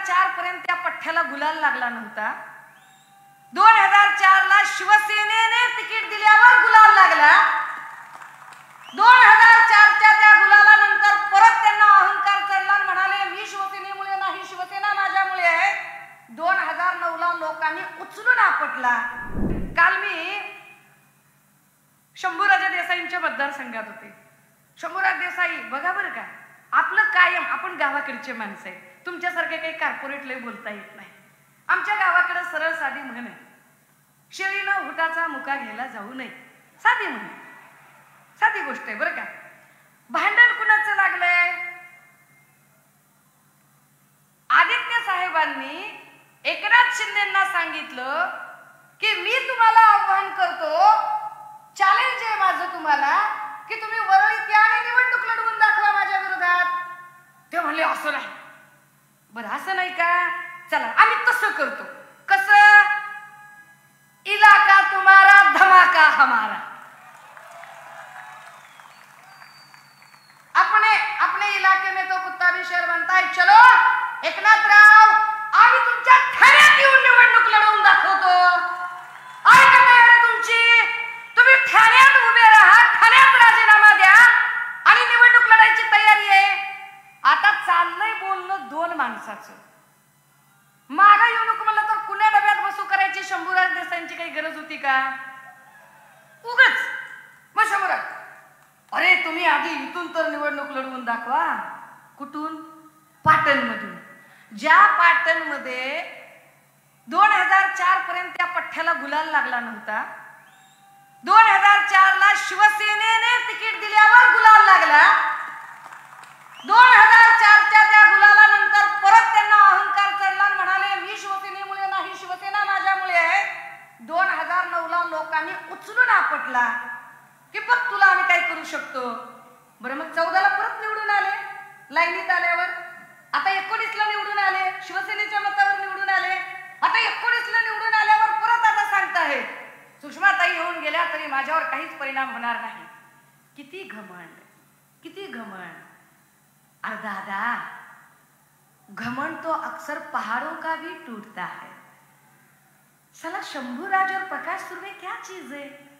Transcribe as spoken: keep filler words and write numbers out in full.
चार पर्यंत त्या पठ्ठ्याला गुलाल लागला नव्हता. दोन हजार चार ला शिवसेनेने तिकीट दिल्यावर गुलाल लागला. दोन हजार चारच्या त्या गुलालानंतर परत त्यांना अहंकार चढला आणि म्हणाले मी शिवसेनेमुळे नाही, शिवसेना माझ्यामुळे आहे. दोन हजार नऊ ला लोकांनी उचलून आपटला. काल मी शंभूराजे देसाईंच्या मतदारसंघात होते. शंभूराज देसाई बघा बरं का, आपलं कायम आपण गावाकडचे माणसं आहे, तुमच्यासारखे काही कॉर्पोरेट लय बोलता येत नाही. आमच्या गावाकडे सरळ साधी म्हण आहे, शेळीनं हुटाचा मुका घ्यायला जाऊ नये. साधी म्हण, साधी गोष्ट आहे बरं का. भांडण कुणाचं लागलंय? आदित्य साहेबांनी एकनाथ शिंदेंना सांगितलं की मी तुम्हाला आव्हान करतो, चॅलेंज आहे माझं तुम्हाला की तुम्ही वरळीत या आणि निवडणूक लढवून दाखवा माझ्या विरोधात. ते म्हणले असं नाही. बरं असं नाही का, चला आम्ही तसं करतो. कसं? इलाका तुम्हारा धमाका हमारा. अपने अपने इलाके में तो कुत्ता भी शेर बनता है. चलो एकनाथराव, आम्ही तुमच्या ठाण्यात येऊन निवडणूक लढवून दाखवतो. आहे का तयारी तुमची? तुम्ही ठाण्यात उभे राहा, ठाण्यात राजीनामा द्या आणि निवडणूक लढायची तयारी आहे. आता चाललंय बोलणं दोन माणसाचं. मागा येऊ नको म्हणलं तर कुण्या डब्यात बसू करायची शंभूराज देसाईंची काही गरज होती का? उगच मग शंभूराज, अरे तुम्ही आधी इथून तर निवडणूक लढवून दाखवा. कुठून? पाटणमधून. ज्या पाटणमध्ये दोन हजार चार पर्यंत त्या पठ्ठ्याला गुलाल लागला नव्हता, दोन हजार चार ला शिवसेनेने तिकीट दिल्यावर गुलाल लागला. दोन हजार चारच्या त्या गुलालानंतर परत त्यांना अहंकार चढला आणि म्हणाले मी शिवसेनेमुळे नाही, शिवसेना माझ्यामुळे आहे. दोन हजार नऊ ला लोकांनी उचलून आपटला की बघ तुला आम्ही काय करू शकतो. बरं मग चौदाला परत निवडून आले, लाईनीत आल्यावर. आता एकोणीसला निवडून आले, शिवसेनेच्या मतावर निवडून आले. आता एकोणीसला निवडून आल्यावर परत आता सांगताहेत सुषमाताई येऊन गेल्या तरी माझ्यावर काहीच परिणाम होणार नाही. किती घमंड, किती घमंड. अरे दादा, घमंड तो अक्सर पहाड़ों का भी टूटता है. साला शंभूराज और प्रकाश सुर्वे क्या चीज है?